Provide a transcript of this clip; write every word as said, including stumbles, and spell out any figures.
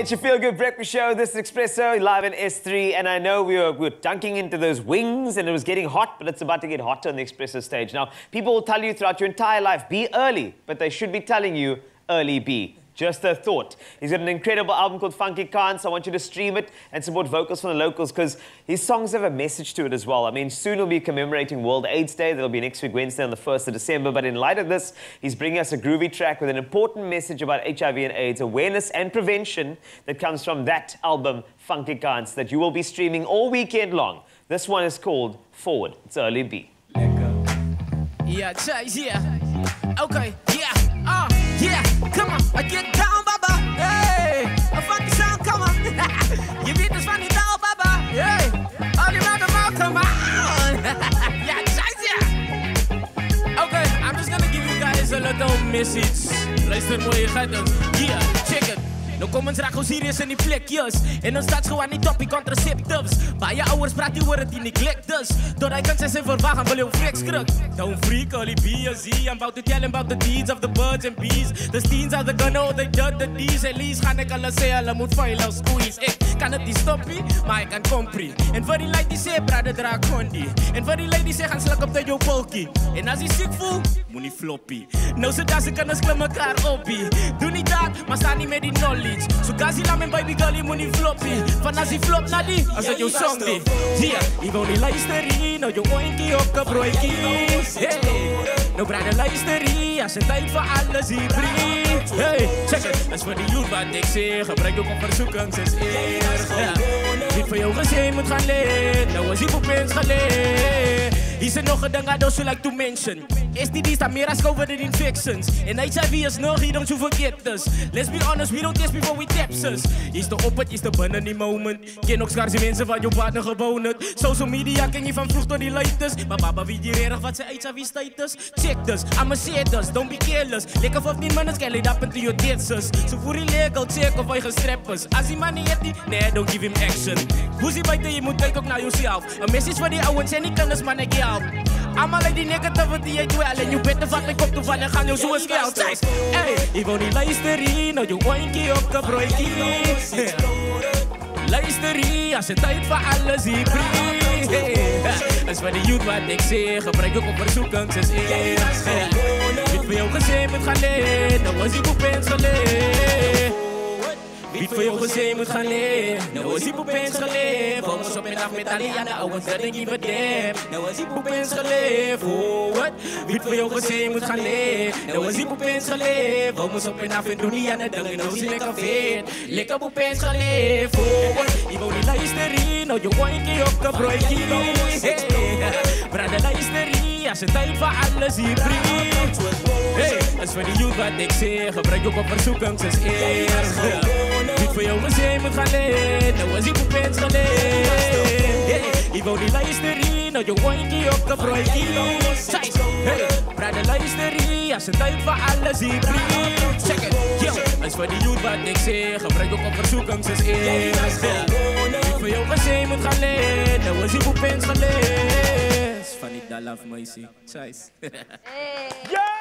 It's your Feel Good Breakfast Show. This is Expresso, live in S three. And I know we were, we were dunking into those wings and it was getting hot, but it's about to get hotter on the Expresso stage. Now, people will tell you throughout your entire life, be early, but they should be telling you, early be. Just a thought. He's got an incredible album called Funky Kans. I want you to stream it and support vocals from the locals because his songs have a message to it as well. I mean, soon we'll be commemorating World AIDS Day. That'll be next week, Wednesday, on the first of December. But in light of this, he's bringing us a groovy track with an important message about H I V and AIDS, awareness and prevention that comes from that album, Funky Kans, that you will be streaming all weekend long. This one is called Forward. It's Early B. Yeah, yeah. Okay, yeah. Uh, yeah, come on, I get down, Baba. Hey, a funky sound, come on. You beat this funny down, Baba. Hey, all you round the mouth, come on. Yeah, yeah. Okay, I'm just gonna give you guys a little message. Luister mooi, je gaat het. Yeah, check it. Nou kom ons raak gewoon serieus in die plekjes. En ons staat gewoon niet op die contraceptives. Bij je ouders praat die woorden die neglect dus. Door hij kan zijn verwagen wil je flex kruk. Don't freak, all die B S Z. I'm about to tell him about the deeds of the birds and bees. The steens are the gun, oh they did the D's. At least gaan ik alles zeggen, hulle moet vuil als squeeze. Ik kan het niet stoppen, maar ik kan comprie. En voor die lady die zegt, praat draag kondi. En voor die lady die zegt, gaan slak op de jouw polkie. En als hij ziek voelt, moet niet floppy. Nou zodat ze kunnen klim elkaar oppie. Doe niet dat, maar sta niet met die knowledge. So gazi la mijn baby girl, je moet niet floppy. Van als hij flop naar die, als het jouw song die. Yeah, ik wil niet luisteren, nou jouw oinkie op de broekie. Hey, nou braad de luisteren, als het tijd voor alles hier brengt. Hey, check it, dat is voor die youth wat ik zeg. Gebruik ook op verzoekings is erg. Niet voor jou gezien moet gaan leren, nou is hij op eens geleerd. Hier is nog een ding dat I like to mention. S T Ds staan meer als COVID infections. En H I V is nog, you don't you forget this. Let's be honest, we don't test before we tap us. Is de op het, is de binnen die moment. Ken ook schaars die mensen van jouw partner gewoon het. Social media ken je van vroeg tot die latest. Maar baba wie die erg wat zijn H I V status. Check this, I'm a shit this, don't be careless. Lekker fifteen minutes, can lead up into your ditses. So voor die legal, check of hij gestrapt is. Als die man niet heeft die, nee, don't give him action. Hoe zie buiten, je moet kijken ook naar jezelf. Een message voor die ouwens en die kennis, man, ik help. Allemaal like die negativity uit wel. En je bent wat ik op te vallen, gaan jou zo eens geld. Hey, ik wil niet luisteren, nou je oinkie op de broekie. Luisteren, als het tijd voor alles hier brengt. Dat is voor de youth wat ik zeg, gebruik ook op verzoekings is eerst. Niet voor jou gezien moet gaan leren, nou was ik op eens geleerd. Niet voor jou gezien moet gaan leren, nou was ik op eens geleerd. Volgens op en af met Aliana, ouwens dat ik niet verdem. Nou was ik op eens geleerd, forward. Niet voor jou gezien moet gaan leren, nou was ik op eens geleerd. Volgens op en af en doen niet aan het ding, nou zie ik lekker vet. Lekker op eens geleerd, forward. Je wou niet luisteren, nou je oinkie op de broekie. Branden luisteren, als het tijd voor alles hier brengt. Hey, dat is voor die youth wat ik zeg, gebruik ook op verzoekings is eerst. Niet voor jou gezien moet gaan leren, nou was ik op eens geleerd. Ik wou niet luisteren, nou je oinkie op de broekie. Hey, branden luisteren, als het tijd voor alles hier brengt. Check it, yo, dat is voor die youth wat ik zeg, gebruik ook op verzoekings is eerst. Niet voor jou gezien moet gaan leren, nou was ik op eens geleerd. Funny, that love, Macy. Chase. Yo!